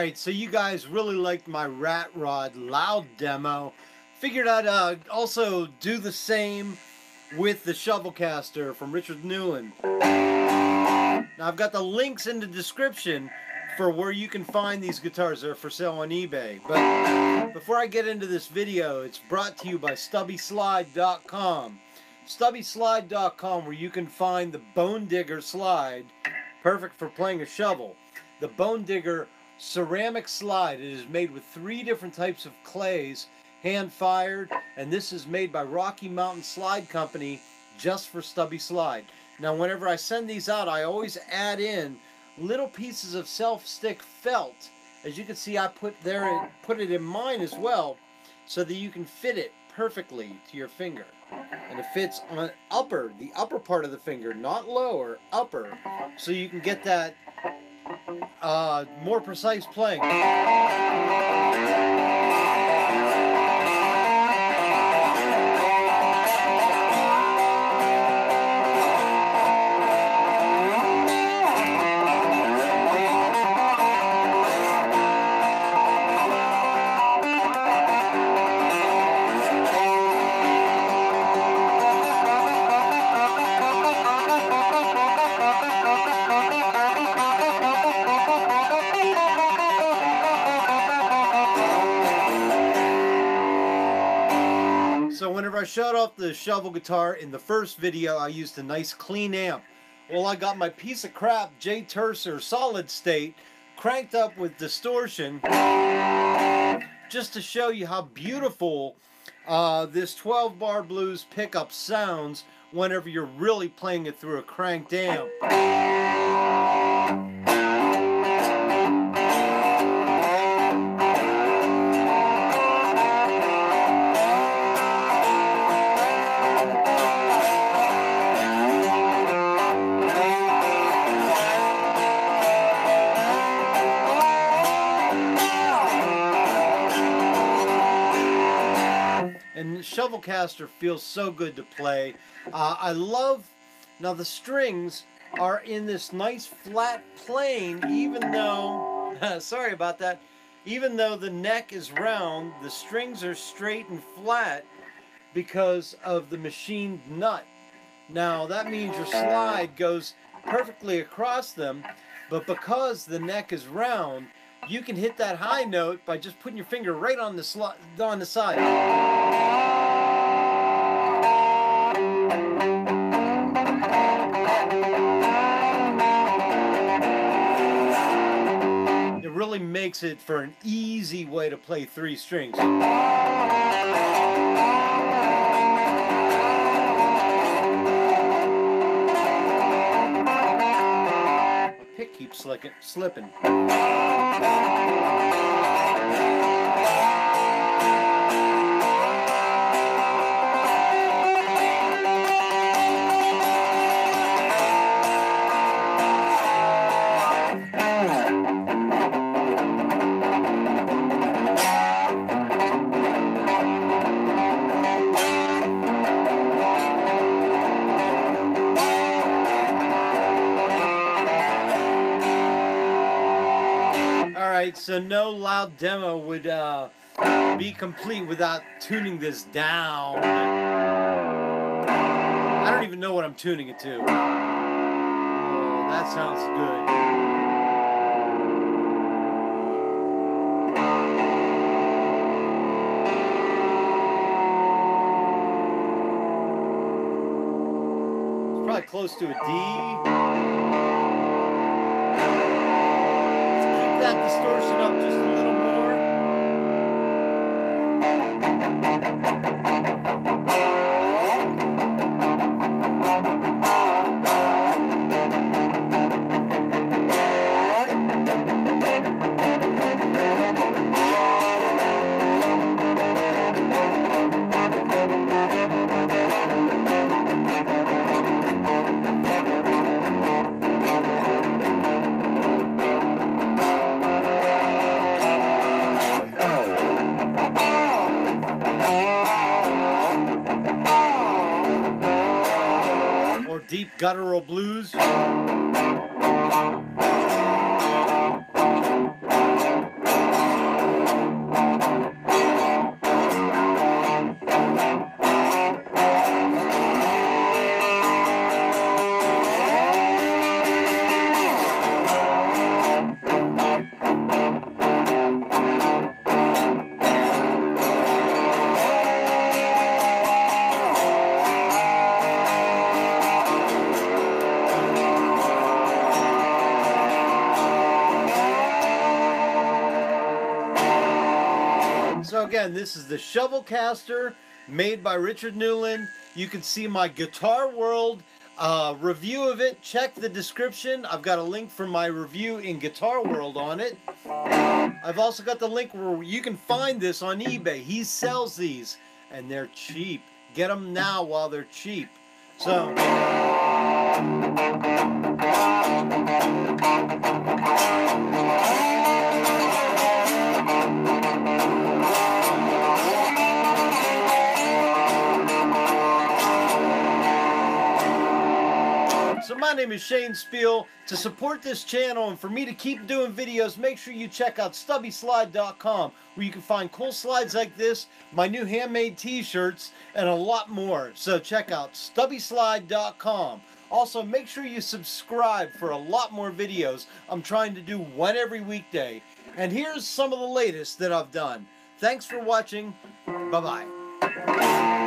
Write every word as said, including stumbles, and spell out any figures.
Alright, so you guys really liked my Rat Rod loud demo. Figured I'd uh, also do the same with the Shovelcaster from Richard Newland. Now I've got the links in the description for where you can find these guitars. They're for sale on eBay. But before I get into this video, it's brought to you by Stubby Slide dot com. Stubby Slide dot com, where you can find the Bone Digger slide, perfect for playing a shovel. The Bone Digger ceramic slide. It is made with three different types of clays, hand fired, and this is made by Rocky Mountain Slide Company just for Stubby Slide. Now whenever I send these out, I always add in little pieces of self-stick felt. As you can see, I put there put it in mine as well, so that you can fit it perfectly to your finger. And it fits on upper, the upper part of the finger, not lower, upper, so you can get that uh, more precise playing. So whenever I showed off the shovel guitar in the first video, I used a nice clean amp. Well, I got my piece of crap J Terser solid state cranked up with distortion just to show you how beautiful uh, this twelve bar blues pickup sounds whenever you're really playing it through a cranked amp. And the Shovelcaster feels so good to play. Uh, I love, now the strings are in this nice flat plane, even though, sorry about that, even though the neck is round, the strings are straight and flat because of the machined nut. Now that means your slide goes perfectly across them, but because the neck is round, you can hit that high note by just putting your finger right on the sli on the side. It really makes it for an easy way to play three strings. Pick keeps slipping. slipping. Alright, so no loud demo would uh, be complete without tuning this down. I don't even know what I'm tuning it to. Oh, that sounds good. It's probably close to a D. That distortion up just a little more. Deep guttural blues. So again, this is the Shovelcaster made by Richard Newland. You can see my Guitar World uh, review of it. Check the description. I've got a link for my review in Guitar World on it. I've also got the link where you can find this on eBay. He sells these and they're cheap. Get them now while they're cheap. So So my name is Shane Spiel. To support this channel and for me to keep doing videos, make sure you check out stubby slide dot com, where you can find cool slides like this, my new handmade t-shirts, and a lot more. So check out stubby slide dot com. Also, make sure you subscribe for a lot more videos. I'm trying to do one every weekday. And here's some of the latest that I've done. Thanks for watching. Bye-bye.